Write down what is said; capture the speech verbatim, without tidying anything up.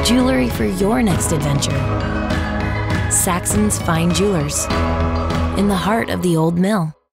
jewelry for your next adventure. Saxon's Fine Jewelers, in the heart of the Old Mill.